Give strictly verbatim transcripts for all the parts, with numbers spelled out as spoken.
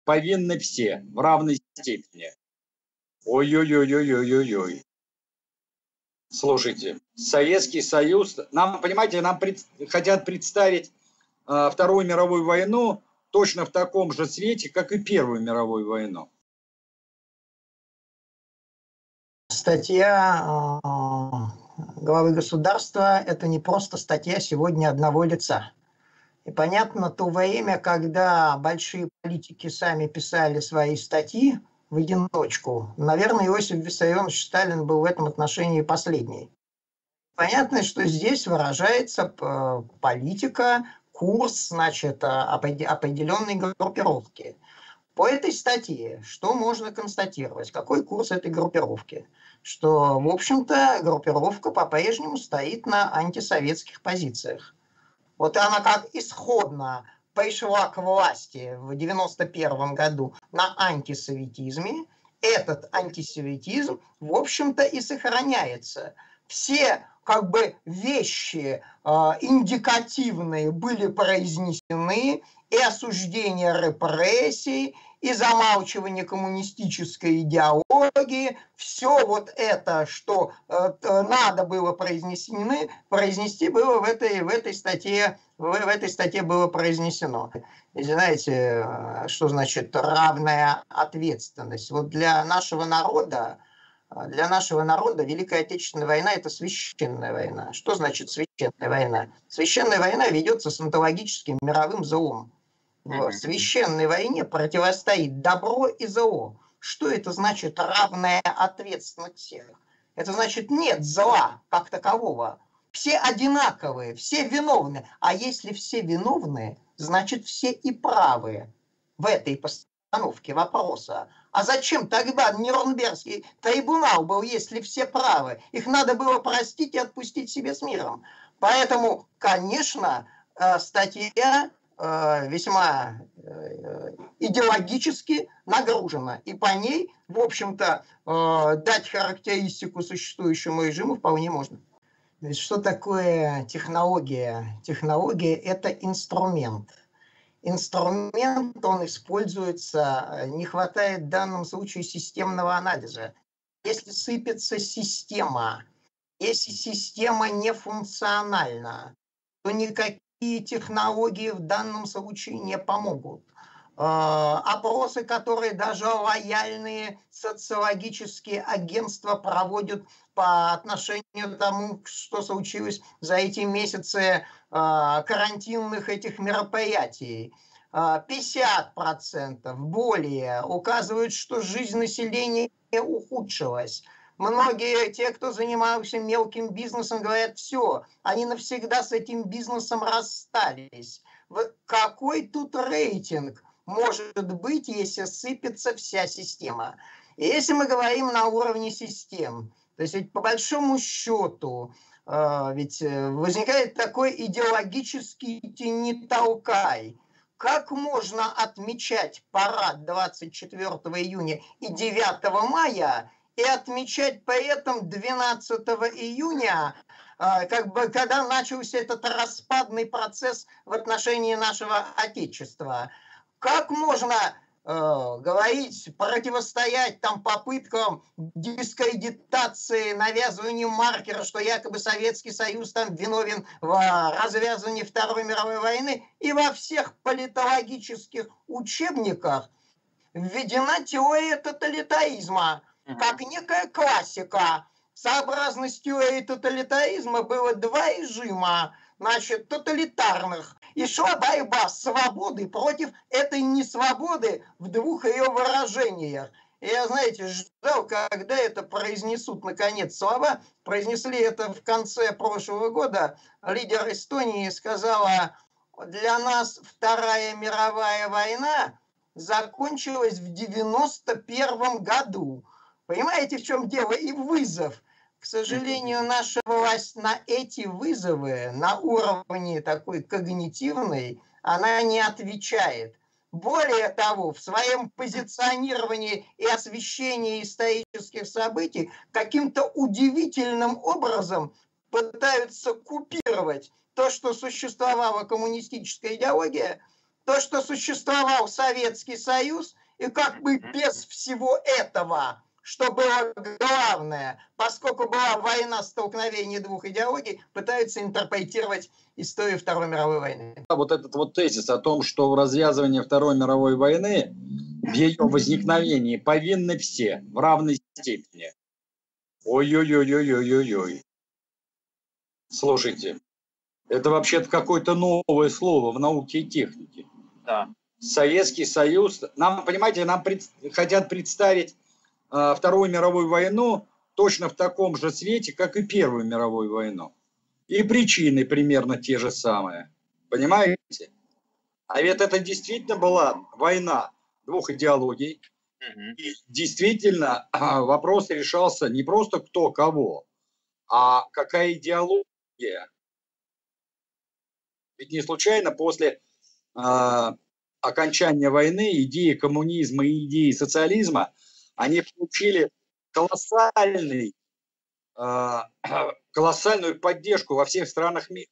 повинны все в равной степени. Ой-ой-ой-ой-ой-ой-ой. Слушайте, Советский Союз, нам, понимаете, нам пред, хотят представить э, Вторую мировую войну точно в таком же свете, как и Первую мировую войну. Статья э, главы государства – это не просто статья сегодня одного лица. И понятно, то время, когда большие политики сами писали свои статьи в одиночку, наверное, Иосиф Виссарионович Сталин был в этом отношении последний. Понятно, что здесь выражается политика, курс, значит, определенной группировки. По этой статье что можно констатировать? Какой курс этой группировки? Что, в общем-то, группировка по-прежнему стоит на антисоветских позициях. Вот она как исходно пришла к власти в девяносто первом году на антисоветизме. Этот антисоветизм, в общем-то, и сохраняется. Все как бы вещи э, индикативные были произнесены, и осуждение репрессий, и замалчивание коммунистической идеологии, все вот это, что э, надо было произнести, произнести было в этой, в этой статье, в, в этой статье было произнесено. И знаете, что значит равная ответственность? Вот для нашего народа, для нашего народа Великая Отечественная война – это священная война. Что значит священная война? Священная война ведется с онтологическим мировым злом. В священной войне противостоит добро и зло. Что это значит равная ответственность всех? Это значит нет зла как такового. Все одинаковые, все виновны. А если все виновны, значит все и правы в этой постановке вопроса. А зачем тогда Нюрнбергский трибунал был, если все правы? Их надо было простить и отпустить себе с миром. Поэтому, конечно, статья весьма идеологически нагружена. И по ней, в общем-то, дать характеристику существующему режиму вполне можно. Ведь что такое технология? Технология – это инструмент. Инструмент, он используется, не хватает в данном случае системного анализа. Если сыпется система, если система не функциональна, то никакие технологии в данном случае не помогут. Опросы, которые даже лояльные социологические агентства проводят по отношению к тому, что случилось за эти месяцы карантинных этих мероприятий. пятьдесят процентов более указывают, что жизнь населения ухудшилась. Многие, те, кто занимался мелким бизнесом, говорят, все, они навсегда с этим бизнесом расстались. Какой тут рейтинг может быть, если сыпется вся система? И если мы говорим на уровне систем, то есть ведь по большому счету э, ведь возникает такой идеологический «не толкай». Как можно отмечать парад двадцать четвёртого июня и девятого мая и отмечать при этом двенадцатого июня, как бы, когда начался этот распадный процесс в отношении нашего Отечества? Как можно э, говорить, противостоять там попыткам дискредитации, навязыванию маркера, что якобы Советский Союз там виновен в развязывании Второй мировой войны, и во всех политологических учебниках введена теория тоталитаризма как некая классика. Сообразно с теорией тоталитаризма было два режима, значит, тоталитарных. И шла борьба свободы против этой несвободы в двух ее выражениях. И я, знаете, ждал, когда это произнесут, наконец, слова. Произнесли это в конце прошлого года. Лидер Эстонии сказала, для нас Вторая мировая война закончилась в девяносто первом году. Понимаете, в чем дело? И вызов. К сожалению, наша власть на эти вызовы, на уровне такой когнитивной, она не отвечает. Более того, в своем позиционировании и освещении исторических событий каким-то удивительным образом пытаются купировать то, что существовала коммунистическая идеология, то, что существовал Советский Союз, и как бы без всего этого, что было главное, поскольку была война столкновений двух идеологий, пытаются интерпретировать историю Второй мировой войны. Вот этот вот тезис о том, что в развязывании Второй мировой войны, в ее возникновении повинны все в равной степени. Ой-ой-ой-ой-ой-ой-ой. Слушайте, это вообще-то какое-то новое слово в науке и технике. Да. Советский Союз. Нам, понимаете, нам пред, хотят представить э, Вторую мировую войну точно в таком же свете, как и Первую мировую войну. И причины примерно те же самые. Понимаете? А ведь это действительно была война двух идеологий. Угу. И действительно вопрос решался не просто кто кого, а какая идеология. Ведь не случайно после э, окончания войны идеи коммунизма и идеи социализма, они получили колоссальный, э, колоссальную поддержку во всех странах мира.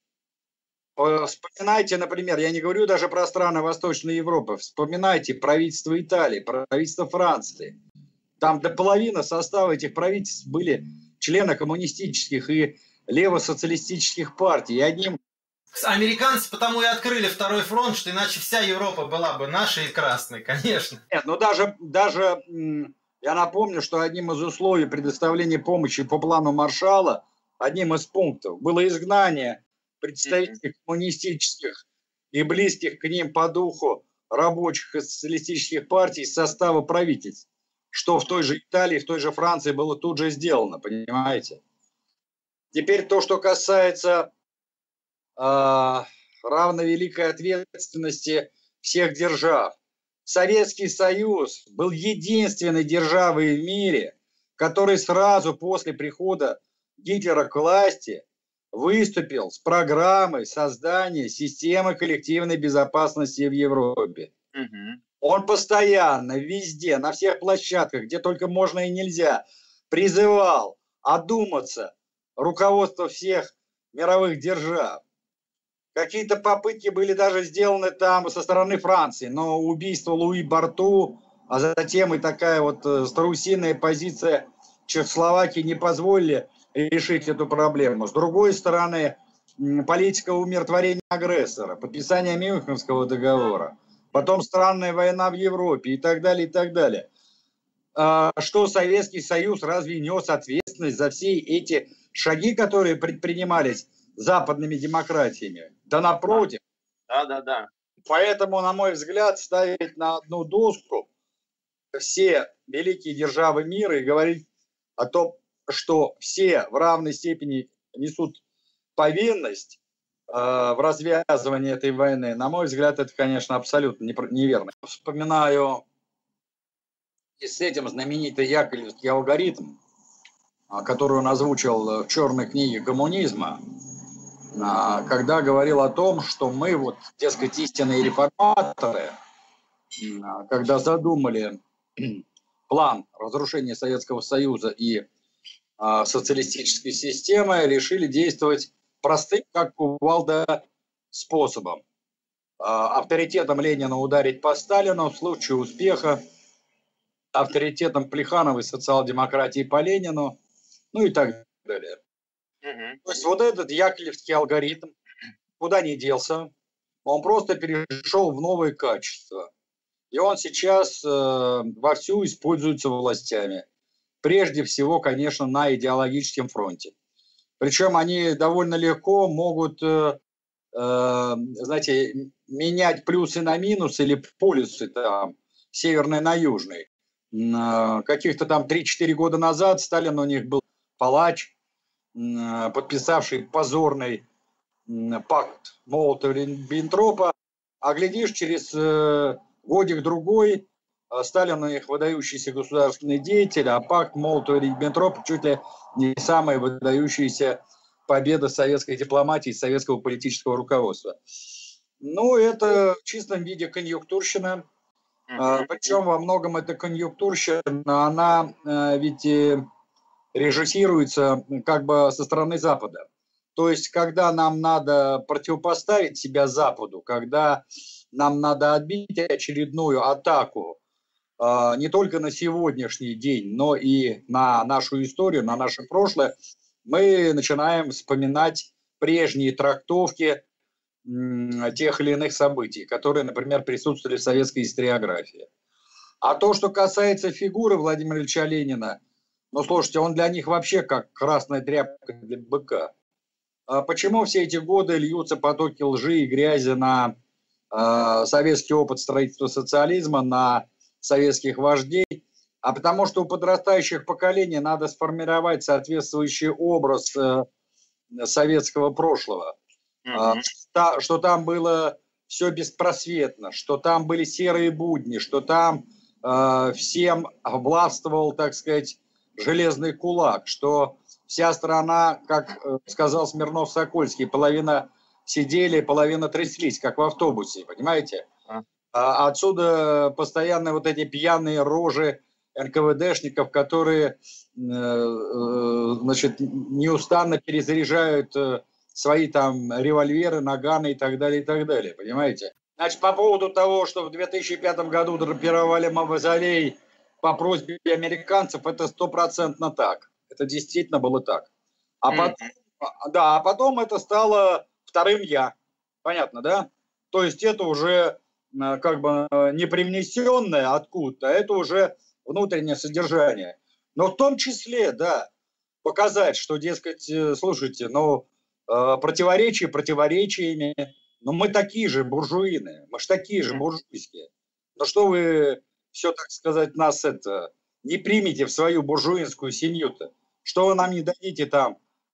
Вспоминайте, например, я не говорю даже про страны Восточной Европы, вспоминайте правительство Италии, правительство Франции. Там до половины состава этих правительств были члены коммунистических и левосоциалистических партий. И одним... Американцы потому и открыли второй фронт, что иначе вся Европа была бы нашей и красной, конечно. Нет, ну даже, даже я напомню, что одним из условий предоставления помощи по плану Маршалла, одним из пунктов было изгнание представителей коммунистических и близких к ним по духу рабочих и социалистических партий из состава правительств, что в той же Италии, в той же Франции было тут же сделано, понимаете? Теперь то, что касается э, равновеликой ответственности всех держав. Советский Союз был единственной державой в мире, который сразу после прихода Гитлера к власти выступил с программой создания системы коллективной безопасности в Европе. Угу. Он постоянно, везде, на всех площадках, где только можно и нельзя, призывал одуматься руководство всех мировых держав. Какие-то попытки были даже сделаны там со стороны Франции, но убийство Луи Барту, а затем и такая вот страусиная позиция Чехословакии не позволили решить эту проблему. С другой стороны, политика умиротворения агрессора, подписание Мюнхенского договора, потом странная война в Европе и так далее, и так далее. Что Советский Союз разве нес ответственность за все эти шаги, которые предпринимались западными демократиями? Да напротив. Да, да, да. Поэтому, на мой взгляд, ставить на одну доску все великие державы мира и говорить о том, что все в равной степени несут повинность э, в развязывании этой войны, на мой взгляд, это, конечно, абсолютно неверно. Вспоминаю и с этим знаменитый яковлевский алгоритм, который он озвучил в черной книге коммунизма, когда говорил о том, что мы, вот, дескать, истинные реформаторы, когда задумали план разрушения Советского Союза и социалистической системы, решили действовать простым, как кувалда, способом. Авторитетом Ленина ударить по Сталину, в случае успеха авторитетом Плехановой социал-демократии по Ленину, ну и так далее. Угу. То есть вот этот яковлевский алгоритм куда не делся, он просто перешел в новые качества. И он сейчас э, вовсю используется властями. Прежде всего, конечно, на идеологическом фронте. Причем они довольно легко могут, э, э, знаете, менять плюсы на минусы или полюсы там, северный на южный. Э, каких-то там три-четыре года назад Сталин у них был палач, э, подписавший позорный э, пакт Молотова-Риббентропа. А глядишь, через э, годик-другой Сталин у них выдающийся государственный деятель, а пакт Молотова-Риббентропа чуть ли не самая выдающаяся победа советской дипломатии и советского политического руководства. Ну, это в чистом виде конъюнктурщина. Uh-huh. Причем во многом эта конъюнктурщина, она ведь режиссируется как бы со стороны Запада. То есть, когда нам надо противопоставить себя Западу, когда нам надо отбить очередную атаку э, не только на сегодняшний день, но и на нашу историю, на наше прошлое, мы начинаем вспоминать прежние трактовки м, тех или иных событий, которые, например, присутствовали в советской историографии. А то, что касается фигуры Владимира Ильича Ленина, ну, слушайте, он для них вообще как красная тряпка для быка. А почему все эти годы льются потоки лжи и грязи на э, советский опыт строительства социализма, на советских вождей? А потому что у подрастающих поколений надо сформировать соответствующий образ э, советского прошлого. Mm-hmm. Э, что, что там было все беспросветно, что там были серые будни, что там э, всем властвовал, так сказать, железный кулак, что вся страна, как сказал Смирнов-Сокольский, половина сидели, половина тряслись, как в автобусе, понимаете? А отсюда постоянно вот эти пьяные рожи эн ка вэ дэшников, которые, значит, неустанно перезаряжают свои там револьверы, наганы и так далее, и так далее, понимаете? Значит, по поводу того, что в две тысячи пятом году драпировали мавзолей по просьбе американцев, это стопроцентно так. Это действительно было так. А потом, mm-hmm. да, а потом это стало вторым я. Понятно, да? То есть это уже как бы не привнесенное откуда-то, а это уже внутреннее содержание. Но в том числе, да, показать, что, дескать, слушайте, ну, противоречия противоречиями, но мы такие же буржуины, мы же такие же буржуйские. Но что вы все, так сказать, нас это не примите в свою буржуинскую семью-то? Что вы нам не дадите там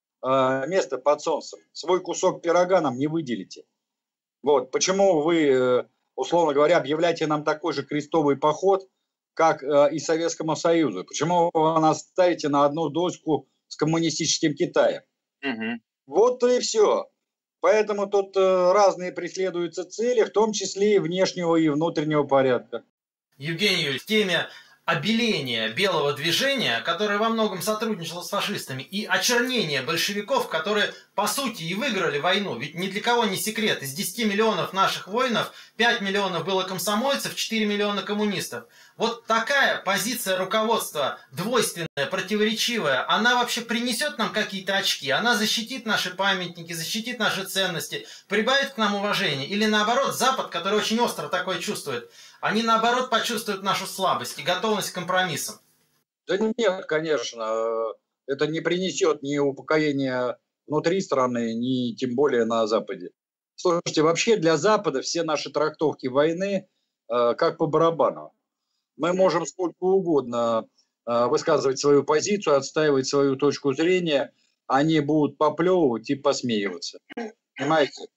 э, место под солнцем? Свой кусок пирога нам не выделите. Вот. Почему вы, э, условно говоря, объявляете нам такой же крестовый поход, как э, и Советскому Союзу? Почему вы нас ставите на одну доску с коммунистическим Китаем? Угу. Вот и все. Поэтому тут э, разные преследуются цели, в том числе и внешнего, и внутреннего порядка. Евгений Юрьевич, в теме обеления белого движения, которое во многом сотрудничало с фашистами, и очернение большевиков, которые, по сути, и выиграли войну. Ведь ни для кого не секрет, из десяти миллионов наших воинов пять миллионов было комсомольцев, четыре миллиона коммунистов. Вот такая позиция руководства двойственная, противоречивая, она вообще принесет нам какие-то очки? Она защитит наши памятники, защитит наши ценности, прибавит к нам уважение? Или наоборот, Запад, который очень остро такое чувствует, они наоборот почувствуют нашу слабость и готовность к компромиссам? Да нет, конечно, это не принесет ни упокоения внутри страны, ни тем более на Западе. Слушайте, вообще для Запада все наши трактовки войны э, как по барабану. Мы можем сколько угодно э, высказывать свою позицию, отстаивать свою точку зрения, они будут поплевывать и посмеиваться. Понимаете?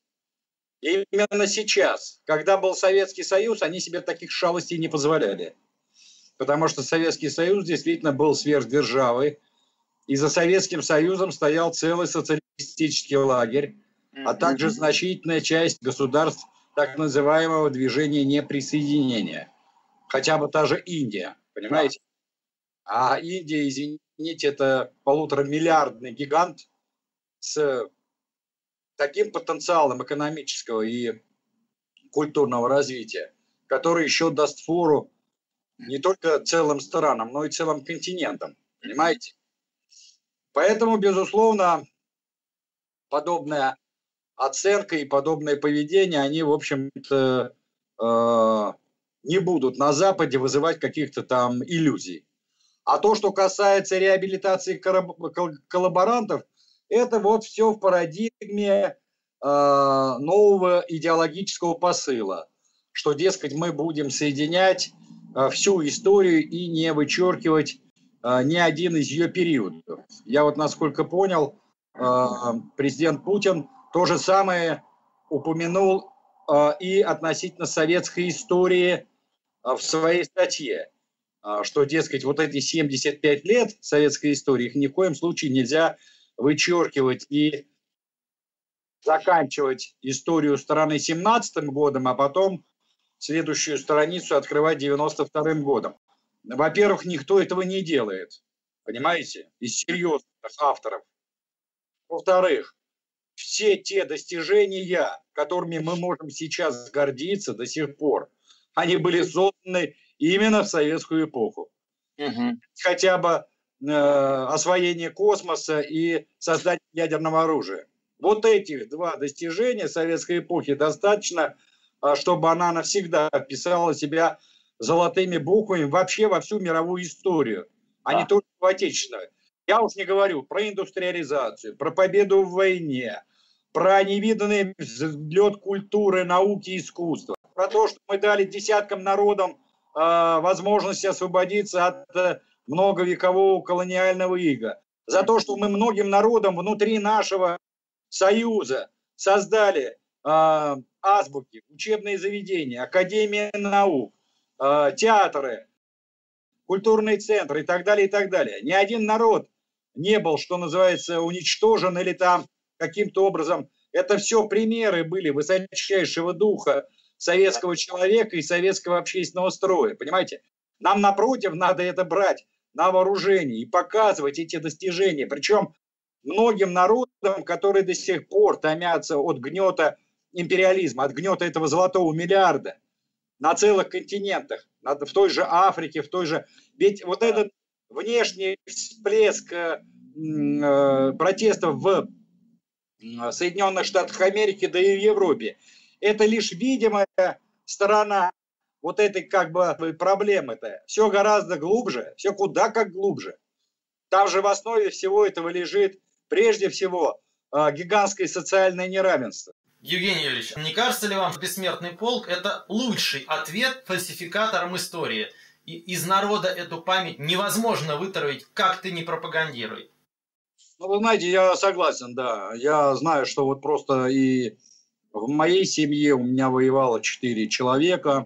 И именно сейчас, когда был Советский Союз, они себе таких шалостей не позволяли. Потому что Советский Союз действительно был сверхдержавой, и за Советским Союзом стоял целый социалистический лагерь, а также значительная часть государств так называемого движения неприсоединения. Хотя бы та же Индия, понимаете? А Индия, извините, это полуторамиллиардный гигант с таким потенциалом экономического и культурного развития, который еще даст фору не только целым странам, но и целым континентам, понимаете? Поэтому, безусловно, подобная оценка и подобное поведение, они, в общем-то, э, не будут на Западе вызывать каких-то там иллюзий. А то, что касается реабилитации коллаборантов, это вот все в парадигме э, нового идеологического посыла, что, дескать, мы будем соединять э, всю историю и не вычеркивать э, ни один из ее периодов. Я вот, насколько понял, э, президент Путин то же самое упомянул э, и относительно советской истории э, в своей статье, э, что, дескать, вот эти семьдесят пять лет советской истории, их ни в коем случае нельзя вычеркивать и заканчивать историю страны семнадцатым годом, а потом следующую страницу открывать девяносто вторым годом. Во-первых, никто этого не делает, понимаете, из серьезных авторов. Во-вторых, все те достижения, которыми мы можем сейчас гордиться до сих пор, они были созданы именно в советскую эпоху. Мгм. Хотя бы э, освоение космоса и создание ядерного оружия. Вот этих два достижения советской эпохи достаточно, а, чтобы она навсегда вписала себя золотыми буквами вообще во всю мировую историю, а не Да. только в отечественную. Я уж не говорю про индустриализацию, про победу в войне, про невиданный взлет культуры, науки и искусства, про то, что мы дали десяткам народам э, возможность освободиться от э, многовекового колониального ига, за то, что мы многим народам внутри нашего союза создали э, азбуки, учебные заведения, академии наук, э, театры, культурные центры и так далее, и так далее. Ни один народ не был, что называется, уничтожен или там каким-то образом. Это все примеры были высочайшего духа советского человека и советского общественного строя. Понимаете? Нам, напротив, надо это брать на вооружение и показывать эти достижения. Причем многим народам, которые до сих пор томятся от гнета империализма, от гнета этого золотого миллиарда на целых континентах, в той же Африке, в той же... Ведь вот этот внешний всплеск э, э, протестов в Соединенных Штатах Америки, да и в Европе, это лишь видимая сторона вот этой как бы проблемы-то. Все гораздо глубже, все куда как глубже. Там же в основе всего этого лежит прежде всего э, гигантское социальное неравенство. Евгений Юрьевич, не кажется ли вам, что бессмертный полк – это лучший ответ фальсификаторам истории? И из народа эту память невозможно вытравить, как ты ни пропагандируй. Ну, вы знаете, я согласен, да. Я знаю, что вот просто и в моей семье у меня воевало четыре человека.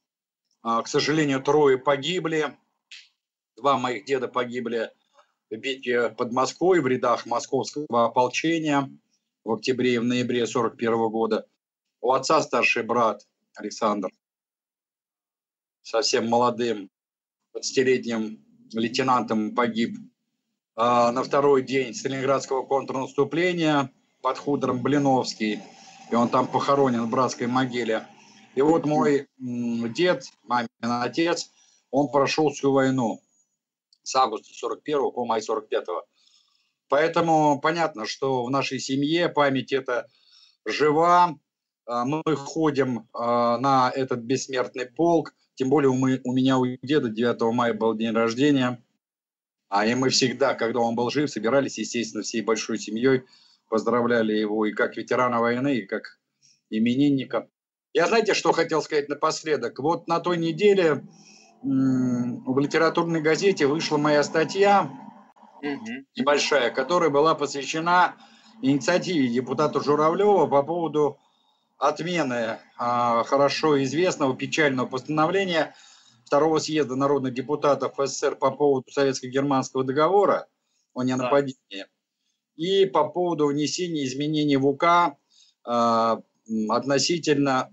А, к сожалению, трое погибли. Два моих деда погибли в битве под Москвой в рядах московского ополчения в октябре и в ноябре сорок первого года. У отца старший брат Александр, совсем молодым, двадцатилетним лейтенантом погиб а, на второй день Сталинградского контрнаступления под хутором Блиновский. И он там похоронен в братской могиле. И вот мой м, дед, мамин отец, он прошел всю войну с августа сорок первого по май сорок пятого. Поэтому понятно, что в нашей семье память эта жива. Мы ходим на этот бессмертный полк. Тем более мы, у меня у деда девятого мая был день рождения. А и мы всегда, когда он был жив, собирались, естественно, всей большой семьей. Поздравляли его и как ветерана войны, и как именинника. Я, знаете, что хотел сказать напоследок? Вот на той неделе в литературной газете вышла моя статья небольшая, которая была посвящена инициативе депутата Журавлева по поводу отмены а, хорошо известного печального постановления второго съезда народных депутатов СССР по поводу советско-германского договора о ненападении и по поводу внесения изменений в УК а, относительно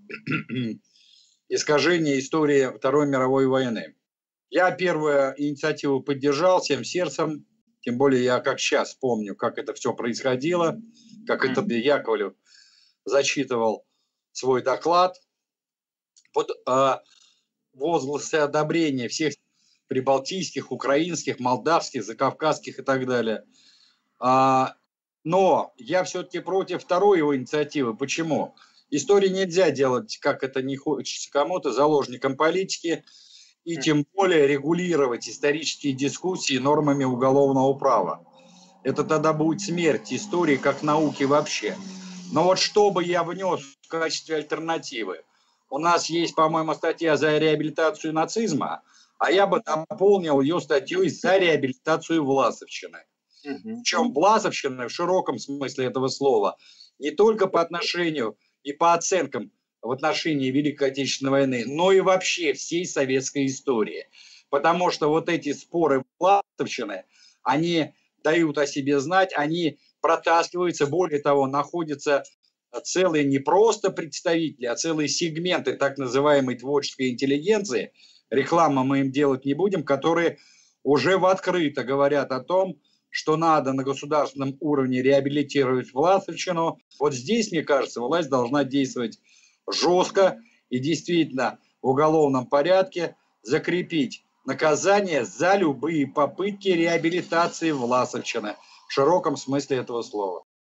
искажения истории Второй мировой войны. Я первую инициативу поддержал всем сердцем. Тем более я как сейчас помню, как это все происходило, как это Яковлев зачитывал свой доклад. Под э, возгласы одобрения всех прибалтийских, украинских, молдавских, закавказских и так далее. А, но я все-таки против второй его инициативы. Почему? Истории нельзя делать, как это не хочется кому-то, заложником политики. И тем более регулировать исторические дискуссии нормами уголовного права. Это тогда будет смерть истории как науки вообще. Но вот что бы я внес в качестве альтернативы? У нас есть, по-моему, статья за реабилитацию нацизма, а я бы дополнил ее статьей за реабилитацию власовщины. Причем власовщина в широком смысле этого слова не только по отношению и по оценкам в отношении Великой Отечественной войны, но и вообще всей советской истории. Потому что вот эти споры власовщины, они дают о себе знать, они протаскиваются, более того, находятся целые не просто представители, а целые сегменты так называемой творческой интеллигенции, рекламу мы им делать не будем, которые уже в открыто говорят о том, что надо на государственном уровне реабилитировать Власовщину, вот здесь, мне кажется, власть должна действовать жестко и действительно в уголовном порядке закрепить наказание за любые попытки реабилитации Власовщины в широком смысле этого слова.